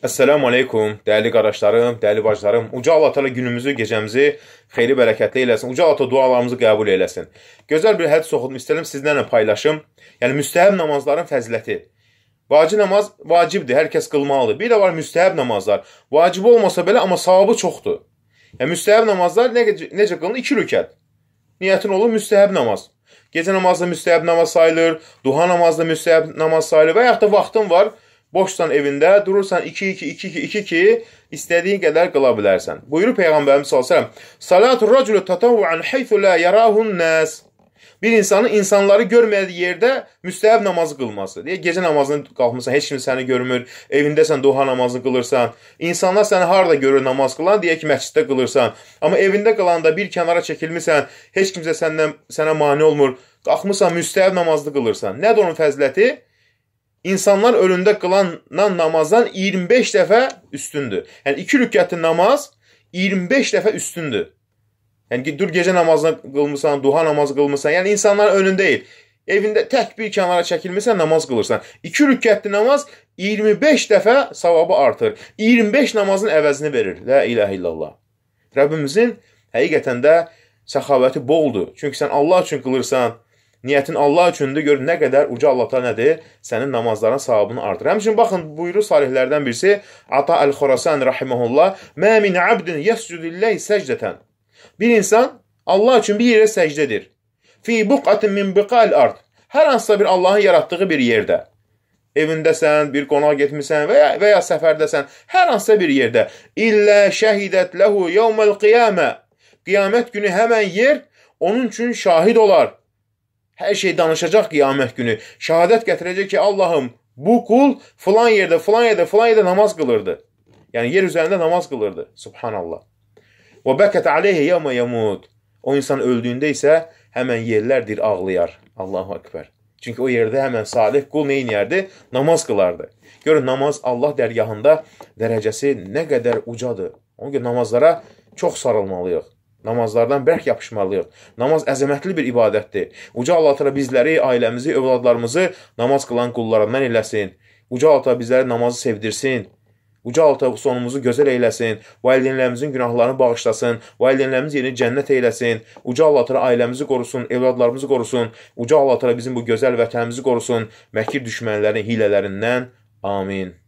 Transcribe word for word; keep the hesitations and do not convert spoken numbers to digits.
Esselamu aleykum, değerli qardaşlarım, değerli bacılarım. Uca Allah Teala günümüzü, gecəmizi xeyli bərəkətli eləsin. Uca Allah dualarımızı qəbul eləsin. Gözəl bir hədis oxudum, istəyirəm sizlərlə paylaşım. Yəni, müstəhəb namazların fəziləti. Vacib namaz vacibdir, hər kəs qılmalıdır. Bir də var müstəhəb namazlar. Vacib olmasa belə, amma savabı çoxdur. Yəni, müstəhəb namazlar necə, necə qılınır? İki rükət. Niyyətin olur, müstəhəb namaz. Gecə namazda müstəhəb namaz sayılır, duha namazda müstəhəb namaz sayılır və yaxud da vaxtın var, boşsan evində, durursan iki iki iki iki iki iki istədiyin qədər qıla bilərsən. Buyurur Peyğəmbərimiz sallallahu əleyhi və səlləm: "Salatul raculu tatawwu'an haythu la yarahun nas." Bir insanın insanları görmədiyi yerdə müstəhəb namazı qılması. Deyə gecə namazını qalxmısan, heç kim səni görmür, evindəsən, duha namazını qılırsan. İnsanlar səni harda görür namaz qılan, deyə ki, məsciddə qılırsan. Amma evində qılanda bir kənara çəkilmirsən, heç kimsə səndən sənə mane olmur. Qalxmısan, müstəhəb namazını qılırsan. Nədir onun fəziləti? İnsanlar önündə qılanan namazdan iyirmi beş dəfə üstündür. Yəni, iki rükətli namaz iyirmi beş dəfə üstündür. Yəni, dur gecə namazını qılmısan, duha namazı qılmısan, yəni insanların önündə deyil. Evində tək bir kənara çəkilmirsən, namaz qılırsan. İki rükətli namaz iyirmi beş dəfə savabı artır. iyirmi beş namazın əvəzini verir. La ilahə illallah. Rəbbimizin həqiqətən də səxavəti boldur. Çünki sən Allah üçün qılırsan, niyyətin Allah üçündür, gör nə qədər uca Allah Teala nədir? Sənin namazların savabını artır. Həmçinin baxın, buyurur salihlərdən birisi, Ata Əl-Xurasan rahimehullah: "Mə min abdin yescudu lillahi secdeten." Bir insan Allah üçün bir yerə səcdədir. Fi buqatin min biqal ard. Hər hansısa bir Allahın yaratdığı bir yerdə. Evindəsən, bir qonaq getmisən və ya, və ya səfərdəsən, hər hansısa bir yerdə. İllə şəhidət lehu yevməl qiyamə. Qiyamət günü həmən yer onun üçün şahid olar. Hər şey danışacaq qiyamət günü. Şəhadət gətirəcək ki, Allahım, bu qul filan yerdə, filan yerdə, filan yerdə namaz qılırdı. Yəni, yer üzərində namaz qılırdı. Subhanallah. Və bəkət aleyhi yevmə yemud. O insan öldüyündə isə həmən yerlərdir ağlayar. Allahu Ekber. Çünki o yerdə həmən salih qul neyniyərdi? Namaz qılardı. Görün, namaz Allah dərgahında dərəcəsi nə qədər ucadır. Ona görə namazlara çox sarılmalıyıq. Namazlardan bərk yapışmalıyıq. Namaz əzəmətli bir ibadətdir. Uca Allah Teala bizləri, ailəmizi, övladlarımızı namaz qılan qullarından eləsin. Uca Allah Teala bizləri namazı sevdirsin. Uca Allah Teala sonumuzu gözəl eyləsin. Valideynlərimizin günahlarını bağışlasın. Valideynlərimiz yeni cənnət eyləsin. Uca Allah Teala ailəmizi qorusun, evladlarımızı qorusun. Uca Allah Teala bizim bu gözəl vətənimizi qorusun. Məkir düşmənlərin hilələrindən. Amin.